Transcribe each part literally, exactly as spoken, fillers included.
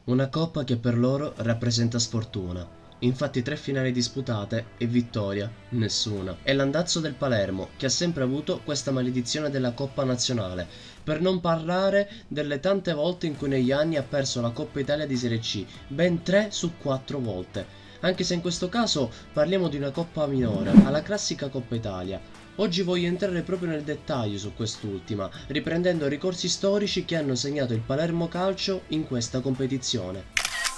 Una coppa che per loro rappresenta sfortuna. Infatti tre finali disputate e vittoria nessuna. È l'andazzo del Palermo, che ha sempre avuto questa maledizione della Coppa Nazionale, per non parlare delle tante volte in cui negli anni ha perso la Coppa Italia di Serie C, ben tre su quattro volte. Anche se in questo caso parliamo di una coppa minore, alla classica Coppa Italia. Oggi voglio entrare proprio nel dettaglio su quest'ultima, riprendendo ricorsi storici che hanno segnato il Palermo Calcio in questa competizione.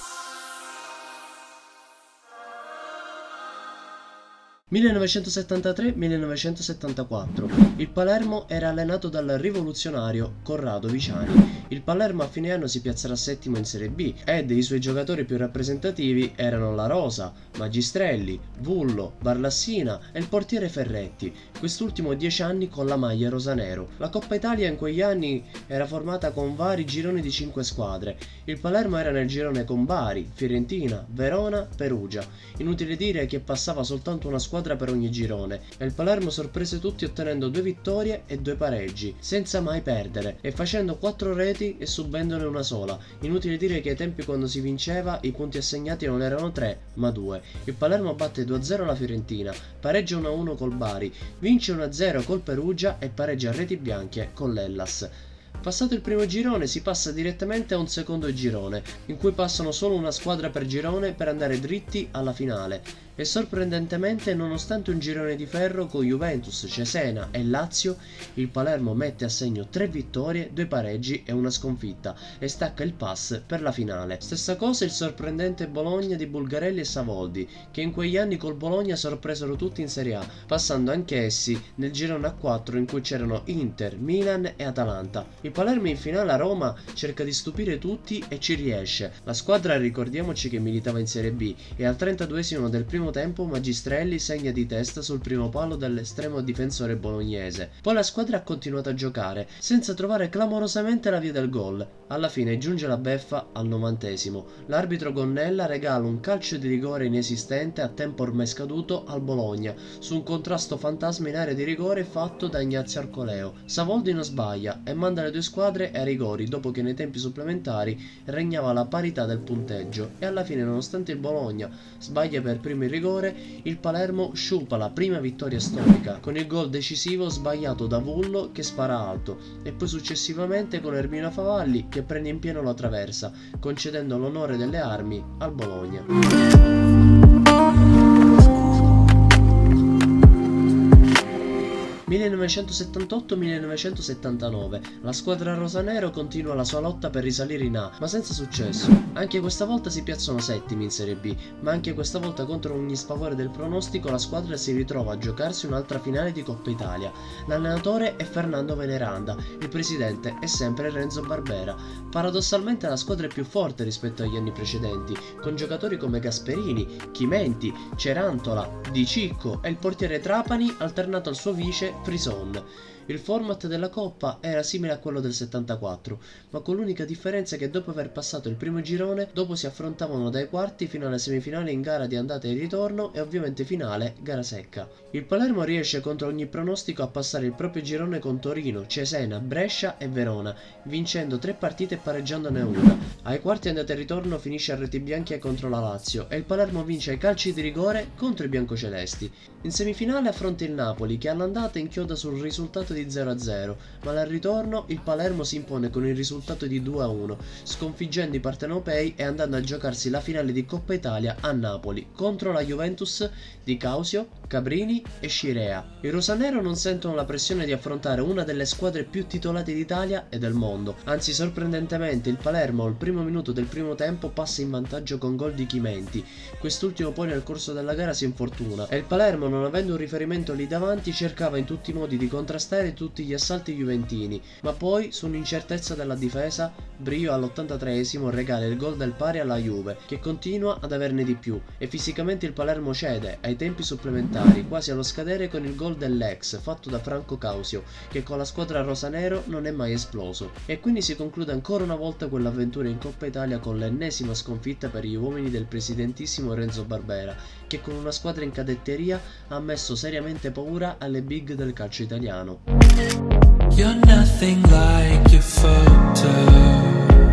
millenovecentosettantatré millenovecentosettantaquattro. Il Palermo era allenato dal rivoluzionario Corrado Viciani. Il Palermo a fine anno si piazzerà settimo in Serie B ed i suoi giocatori più rappresentativi erano La Rosa, Magistrelli, Vullo, Barlassina e il portiere Ferretti, quest'ultimo dieci anni con la maglia rosanero. La Coppa Italia in quegli anni era formata con vari gironi di cinque squadre. Il Palermo era nel girone con Bari, Fiorentina, Verona, Perugia. Inutile dire che passava soltanto una squadra per ogni girone e il Palermo sorprese tutti ottenendo due vittorie e due pareggi senza mai perdere e facendo quattro reti e subendone una sola. Inutile dire che ai tempi quando si vinceva i punti assegnati non erano tre ma due. Il Palermo batte due a zero la Fiorentina, pareggia uno a uno col Bari, vince uno a zero col Perugia e pareggia a reti bianche con l'Hellas. Passato il primo girone si passa direttamente a un secondo girone, in cui passano solo una squadra per girone per andare dritti alla finale. E sorprendentemente, nonostante un girone di ferro con Juventus, Cesena e Lazio, il Palermo mette a segno tre vittorie, due pareggi e una sconfitta e stacca il pass per la finale. Stessa cosa il sorprendente Bologna di Bulgarelli e Savoldi, che in quegli anni col Bologna sorpresero tutti in Serie A, passando anch'essi nel girone a quattro in cui c'erano Inter, Milan e Atalanta. Il Palermo in finale a Roma cerca di stupire tutti e ci riesce. La squadra, ricordiamoci che militava in Serie B, e al trentaduesimo del primo tempo Magistrelli segna di testa sul primo palo dell'estremo difensore bolognese. Poi la squadra ha continuato a giocare senza trovare clamorosamente la via del gol. Alla fine giunge la beffa al novantesimo. L'arbitro Gonnella regala un calcio di rigore inesistente a tempo ormai scaduto al Bologna su un contrasto fantasma in area di rigore fatto da Ignazio Arcoleo. Savoldi non sbaglia e manda le due squadre ai rigori dopo che nei tempi supplementari regnava la parità del punteggio e alla fine, nonostante il Bologna sbaglia per primo il rigore, il Palermo sciupa la prima vittoria storica con il gol decisivo sbagliato da Vullo che spara alto e poi successivamente con Ermino Favalli che prende in pieno la traversa, concedendo l'onore delle armi al Bologna. millenovecentosettantotto millenovecentosettantanove. La squadra rosanero continua la sua lotta per risalire in A, ma senza successo. Anche questa volta si piazzano settimi in Serie B, ma anche questa volta contro ogni sfavore del pronostico la squadra si ritrova a giocarsi un'altra finale di Coppa Italia. L'allenatore è Fernando Veneranda, il presidente è sempre Renzo Barbera. Paradossalmente la squadra è più forte rispetto agli anni precedenti, con giocatori come Gasperini, Chimenti, Cerantola, Di Cicco e il portiere Trapani alternato al suo vice Frison. Il format della Coppa era simile a quello del settantaquattro, ma con l'unica differenza che dopo aver passato il primo girone, dopo si affrontavano dai quarti fino alle semifinali in gara di andata e ritorno e ovviamente finale gara secca. Il Palermo riesce contro ogni pronostico a passare il proprio girone con Torino, Cesena, Brescia e Verona, vincendo tre partite e pareggiandone una. Ai quarti andata e ritorno finisce a reti bianche contro la Lazio e il Palermo vince ai calci di rigore contro i biancocelesti. In semifinale affronta il Napoli, che all'andata inchioda sul risultato di zero a zero, ma al ritorno il Palermo si impone con il risultato di due a uno, sconfiggendo i partenopei e andando a giocarsi la finale di Coppa Italia a Napoli contro la Juventus di Causio, Cabrini e Scirea. I rosanero non sentono la pressione di affrontare una delle squadre più titolate d'Italia e del mondo, anzi sorprendentemente il Palermo al primo minuto del primo tempo passa in vantaggio con gol di Chimenti. Quest'ultimo poi nel corso della gara si infortuna e il Palermo, non avendo un riferimento lì davanti, cercava in tutti i modi di contrastare tutti gli assalti juventini, ma poi su un'incertezza della difesa Brio all'ottantatreesimo regala il gol del pari alla Juve, che continua ad averne di più e fisicamente il Palermo cede ai tempi supplementari quasi allo scadere con il gol dell'ex fatto da Franco Causio, che con la squadra rosanero non è mai esploso, e quindi si conclude ancora una volta quell'avventura in Coppa Italia con l'ennesima sconfitta per gli uomini del presidentissimo Renzo Barbera, che con una squadra in cadetteria ha messo seriamente paura alle big del calcio italiano. You're nothing like your photo.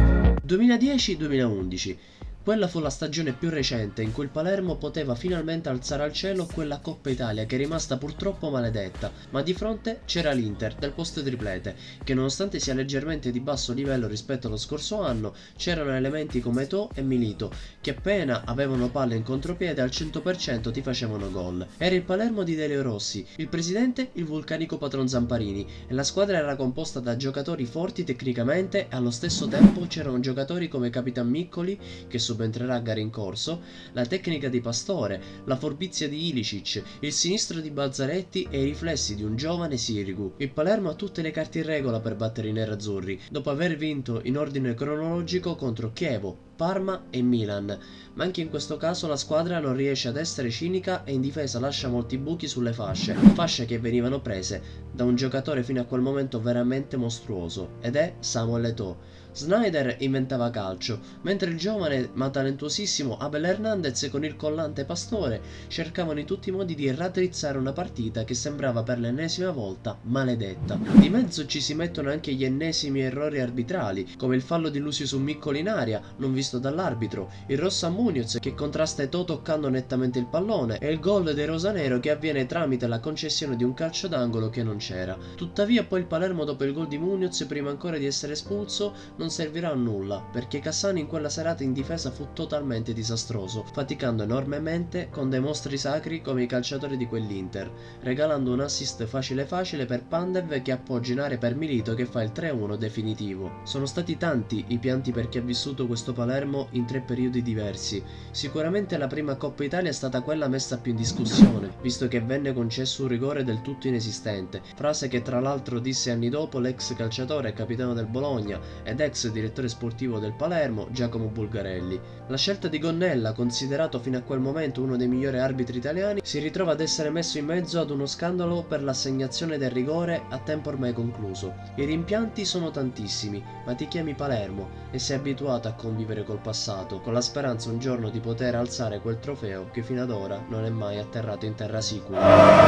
duemiladieci duemilaundici. Quella fu la stagione più recente in cui il Palermo poteva finalmente alzare al cielo quella Coppa Italia che è rimasta purtroppo maledetta, ma di fronte c'era l'Inter del post triplete, che nonostante sia leggermente di basso livello rispetto allo scorso anno, c'erano elementi come Eto'o e Milito, che appena avevano palle in contropiede al cento per cento ti facevano gol. Era il Palermo di Delio Rossi, il presidente il vulcanico patron Zamparini, e la squadra era composta da giocatori forti tecnicamente e allo stesso tempo c'erano giocatori come Capitan Miccoli, che subentrerà a gare in corso, la tecnica di Pastore, la forbizia di Ilicic, il sinistro di Balzaretti e i riflessi di un giovane Sirigu. Il Palermo ha tutte le carte in regola per battere i nerazzurri, dopo aver vinto in ordine cronologico contro Chievo, Parma e Milan, ma anche in questo caso la squadra non riesce ad essere cinica e in difesa lascia molti buchi sulle fasce, fasce che venivano prese da un giocatore fino a quel momento veramente mostruoso, ed è Samuel Eto'o. Snyder inventava calcio, mentre il giovane ma talentuosissimo Abel Hernandez con il collante Pastore cercavano in tutti i modi di raddrizzare una partita che sembrava per l'ennesima volta maledetta. Di mezzo ci si mettono anche gli ennesimi errori arbitrali, come il fallo di Lucio su Miccoli in aria, non visto dall'arbitro, il rosso a Munoz che contrasta Eto'o toccando nettamente il pallone e il gol dei rosanero che avviene tramite la concessione di un calcio d'angolo che non c'era. Tuttavia poi il Palermo dopo il gol di Munoz, prima ancora di essere espulso, non servirà a nulla, perché Cassani in quella serata in difesa fu totalmente disastroso, faticando enormemente con dei mostri sacri come i calciatori di quell'Inter, regalando un assist facile facile per Pandev che appoggia in area per Milito che fa il tre a uno definitivo. Sono stati tanti i pianti per chi ha vissuto questo Palermo in tre periodi diversi. Sicuramente la prima Coppa Italia è stata quella messa più in discussione, visto che venne concesso un rigore del tutto inesistente, frase che tra l'altro disse anni dopo l'ex calciatore e capitano del Bologna ed ex direttore sportivo del Palermo Giacomo Bulgarelli. La scelta di Gonnella, considerato fino a quel momento uno dei migliori arbitri italiani, si ritrova ad essere messo in mezzo ad uno scandalo per l'assegnazione del rigore a tempo ormai concluso. I rimpianti sono tantissimi, ma ti chiami Palermo e sei abituato a convivere col passato, con la speranza un giorno di poter alzare quel trofeo che fino ad ora non è mai atterrato in terra sicura.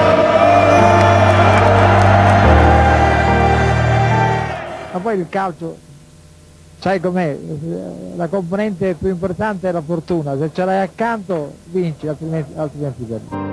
Ma poi il calcio, sai com'è, la componente più importante è la fortuna, se ce l'hai accanto vinci, altrimenti, altrimenti perdi.